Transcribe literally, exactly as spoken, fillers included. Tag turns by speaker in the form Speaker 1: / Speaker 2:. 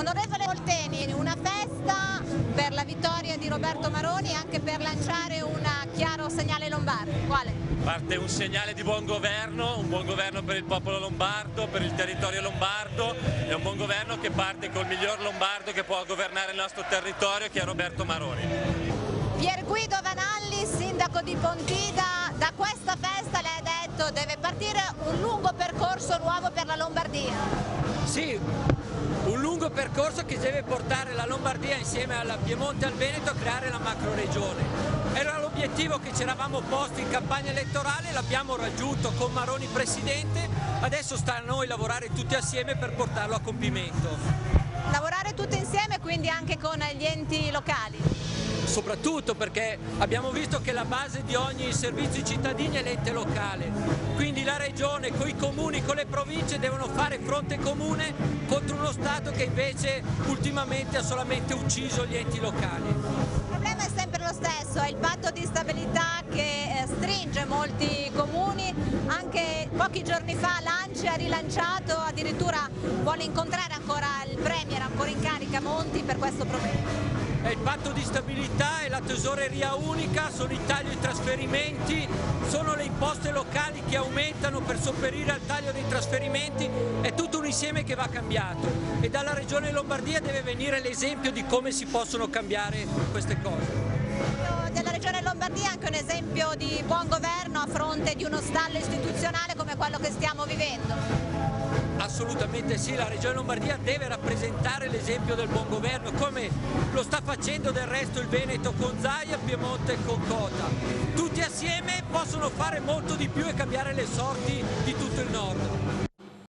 Speaker 1: Onorevole Molteni, una festa per la vittoria di Roberto Maroni e anche per lanciare un chiaro segnale lombardo. Quale?
Speaker 2: Parte un segnale di buon governo, un buon governo per il popolo lombardo, per il territorio lombardo, è un buon governo che parte col miglior lombardo che può governare il nostro territorio, che è Roberto Maroni.
Speaker 1: Pier Guido Vanalli, sindaco di Pontida, da questa festa lei ha detto deve partire un lungo percorso nuovo per la Lombardia.
Speaker 3: Sì, un lungo percorso che deve portare la Lombardia insieme al Piemonte e al Veneto a creare la macro regione. Era l'obiettivo che ci eravamo posti in campagna elettorale, l'abbiamo raggiunto con Maroni presidente, adesso sta a noi lavorare tutti assieme per portarlo a compimento.
Speaker 1: Lavorare tutti insieme quindi anche con gli enti locali?
Speaker 3: Soprattutto perché abbiamo visto che la base di ogni servizio ai cittadini è l'ente locale, quindi la regione con i comuni, con le province devono fare fronte comune contro uno Stato che invece ultimamente ha solamente ucciso gli enti locali.
Speaker 1: Il problema è sempre lo stesso, è il patto di stabilità che stringe molti comuni, anche pochi giorni fa l'A N C I ha rilanciato, addirittura vuole incontrare ancora il Premier ancora in carica Monti per questo problema.
Speaker 3: È il patto di stabilità, è la tesoreria unica, sono i tagli ai trasferimenti, sono le imposte locali che aumentano per sopperire al taglio dei trasferimenti, è tutto un insieme che va cambiato e dalla Regione Lombardia deve venire l'esempio di come si possono cambiare queste cose.
Speaker 1: Della Regione Lombardia è anche un esempio di buon governo a fronte di uno stallo istituzionale come quello che stiamo vivendo.
Speaker 3: Assolutamente sì, la Regione Lombardia deve rappresentare l'esempio del buon governo, come lo sta facendo del resto il Veneto con Zaia, Piemonte con Cota. Tutti assieme possono fare molto di più e cambiare le sorti di tutto il nord.